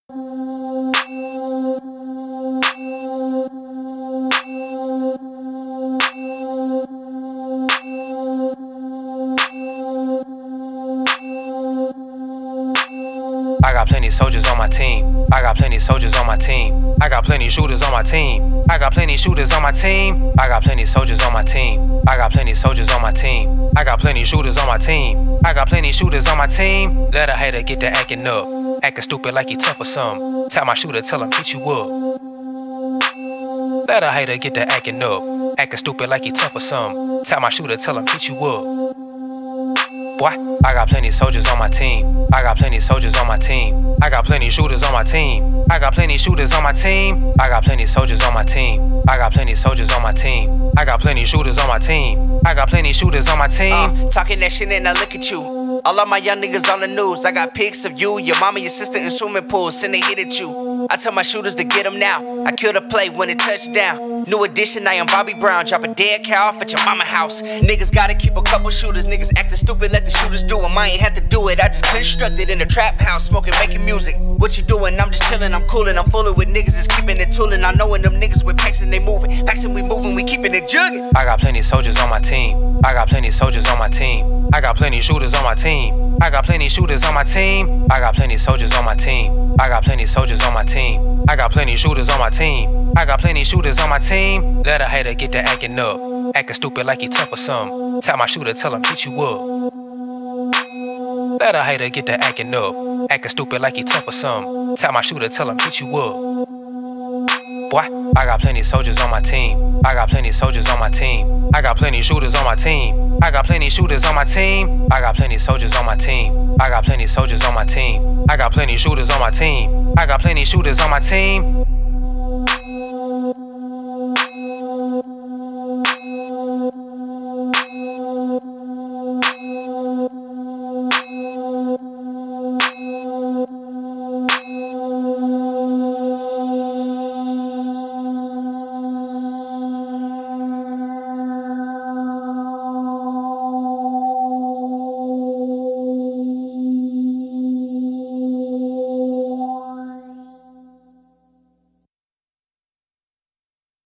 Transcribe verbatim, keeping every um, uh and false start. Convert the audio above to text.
I got plenty soldiers on my team. I got plenty soldiers on my team. I got plenty shooters on my team. I got plenty shooters on my team. I got plenty soldiers on my team. I got plenty soldiers on my team. I got plenty shooters on my team. I got plenty shooters on my team. Let a hater get to acting up, acting stupid like he tough or something. Tell my shooter, tell him hit you up. Let a hater get to acting up, acting stupid like he tough or something. Tell my shooter, tell him hit you up. Boy, I got plenty soldiers on my team. I got plenty soldiers on my team. I got plenty shooters on my team. I got plenty shooters on my team. I got plenty soldiers on my team. I got plenty soldiers on my team. I got plenty shooters on my team. I got plenty shooters on my team. Uh, talking that shit and I look at you. All of my young niggas on the news. I got pics of you, your mama, your sister in swimming pools. Send they hit at you. I tell my shooters to get them now. I kill the play when it touched down. New edition, I am Bobby Brown. Drop a dead cow off at your mama house. Niggas gotta keep a couple shooters. Niggas acting stupid, let the shooters do them. I ain't have to do it, I just constructed in a trap house, smoking, making music. What you doing? I'm just chilling, I'm coolin', I'm fooling with niggas is keeping it toolin'. I knowin' them niggas with packs and they moving. Packs and we moving, we keeping it juggin'. I got plenty soldiers on my team. I got plenty soldiers on my team. I got plenty shooters on my team. I got plenty shooters on my team. I got plenty soldiers on my team. I got plenty soldiers on my team. I got plenty shooters on my team. I got plenty shooters on my team. Let a hater get to acting up, acting stupid like he tough or something. Tell my shooter, tell him hit you up. Let a hater get to acting up, acting stupid like he tough or something. Tell my shooter, tell him hit you up. Boy, I got plenty soldiers on my team. I got plenty soldiers on my team. I got plenty shooters on my team. I got plenty shooters on my team. I got plenty soldiers on my team. I got plenty soldiers on my team. I got plenty shooters on my team. I got plenty shooters on my team.